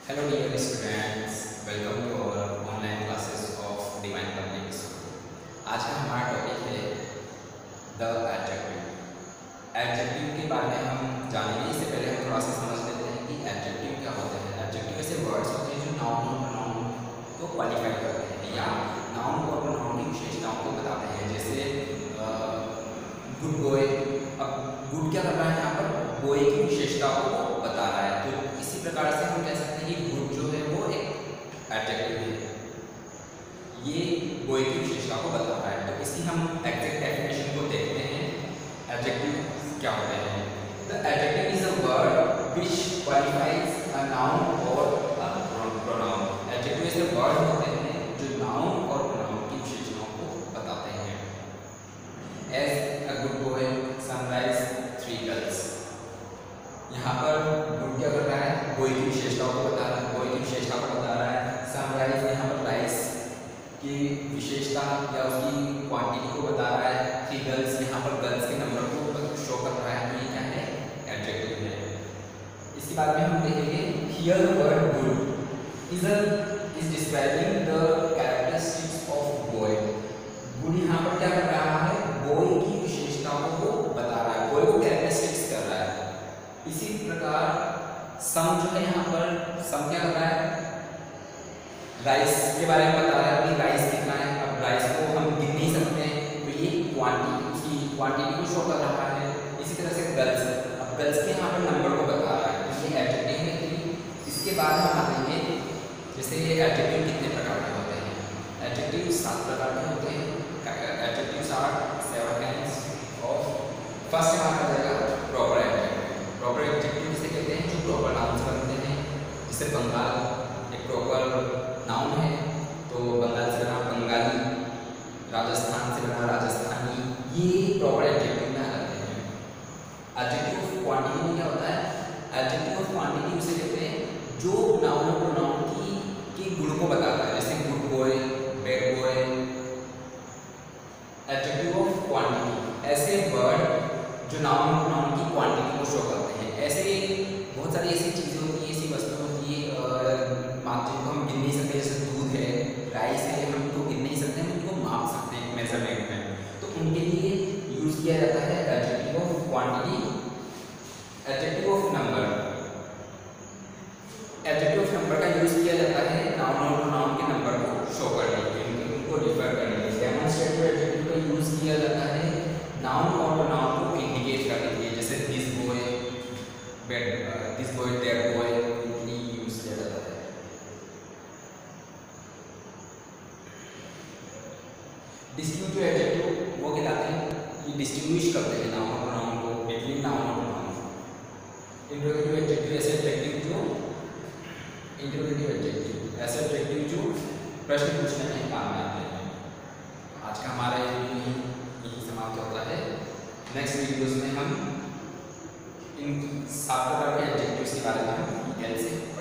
Hello dear students, welcome to our online classes of Divine Public School. आज का हमारा topic है the adjective. Adjective के बारे में हम जानेंगे। इससे पहले हम थोड़ा सा समझ लेते हैं कि एडजेक्टिव क्या होते हैं। एडजेक्टिव ऐसे वर्ड्स होते हैं जो नाउन और प्रोनाउन को क्वालिफाई करते हैं या नाउन और प्रोनाउन की विशेषताओं को बताते हैं। जैसे गुड बॉय, अब गुड क्या कर रहा है, यहाँ पर बॉय की विशेषताओं को बता रहा है। तो इसी प्रकार से हम कह सकते हैं कि गुड जो है वो एक एडजेक्टिव है, ये बॉय की विशेषता को बता रहा है। तो इसकी हम एग्जैक्ट डेफिनेशन को देखते हैं। एडजेक्टिव क्या होते हैं? The adjective is a word which qualifies a noun और अ प्रोनाउन। एडजेक्टिव ऐसे वर्ड होते हैं जो नाउन और प्रोनाउन की विशेषताओं को बताते हैं। As a good boy, sunrise, three girls. यहाँ पर गुड क्या कर रहा है? बॉय की विशेषताओं को बता रहा है, बॉय की विशेषता को बता रहा है। सनराइज यहाँ पर राइज की विशेषता या उसकी क्वांटिटी को बता रहा है। थ्री गर्ल्स यहाँ पर गर्ल्स के नंबर को शो कर रहा है। तो ये क्या है? एडजेक्टिव है। इसके बाद में हम देखेंगे here the word good is describing the characteristics of boy. Good यहाँ पर क्या कर रहा है? बॉय की विशेषताओं को बता रहा है, बॉय को कैरेक्टरिस्टिक्स कर रहा है। इसी प्रकार सम जो है, यहाँ पर सम क्या कर रहा है? राइस के बारे में बता रहा है कि राइस कितना है। अब राइस को हम गिन नहीं सकते हैं, तो ये क्वांटिटी, उसकी क्वांटिटी को शो कर रहा है। इसी तरह से गर्ल्स, अब गर्ल्स के यहाँ पर नंबर को बता रहा है, ये एडजेक्टिव है। इसके बाद हम आते हैं, जैसे ये एडजेक्टिव कितने प्रकार के होते हैं? एडजेक्टिव 7 प्रकार के होते हैं। Adjectives are 7 types of. First हमारा आ जाएगा प्रॉपर एडजेक्टिव। प्रॉपर एडजेक्टिव जिसे कहते हैं जो प्रॉपर नाउन्स बनते हैं। जैसे बंगाल एक प्रॉपर नाउन है, तो बंगाल से बना बंगाली, राजस्थान से बना राजस्थानी, ये प्रॉपर एडजेक्टिव में आ जाते हैं। एडजेक्टिव ऑफ क्वांटिटी में क्या होता है? एडजेक्टिव ऑफ क्वांटिटी उसे कहते हैं जो नाउन और प्रोनाउन की गुण को बताता है। जैसे good boy, bad boy. Adjective of quantity ऐसे वर्ड जो नाउन और प्रोनाउन की क्वांटिटी को शो करते हैं। ऐसे बहुत सारी ऐसी चीज़ें होती हैं, ऐसी वस्तुएं होती है जिनको हम गिन नहीं सकते। जैसे दूध है, राइस है, हम उनको गिन नहीं सकते, हम उनको माप सकते हैं मेजरमेंट में। तो उनके लिए यूज़ किया जाता है adjective of quantity. Adjective of number, adjective of number का यूज़ किया जाता है नाउन और प्रोनाउन के नंबर को शो करने के लिए, उनको रिफर करने के लिए। डेमोंस्ट्रेटिव एडजेक्टिव का यूज़ किया जाता है नाउन और प्रोनाउन को इंडिकेट करने के लिए। जैसे this boy, this boy, that boy, इनके लिए यूज़ किया जाता है। डिस्ट्रीब्यूटिव एडजेक्टिव वो कहलाते हैं, ये डिस्टिंग्विश करते हैं नाउन और प्रोनाउन को, बिटवीन नाउन और प्रोनाउन। इंटरोगेटिव एडजेक्टिव ऐसे एडजेक्टिव जो इंटरोगेटिव एडजेक्टिव ऐसे एडजेक्टिव जो प्रश्न पूछने में काम में आते हैं। आज का हमारा यही समाप्त होता है। नेक्स्ट वीडियोस में हम इन 7 प्रकार के एडजेक्टिव्स के बारे में डिटेल से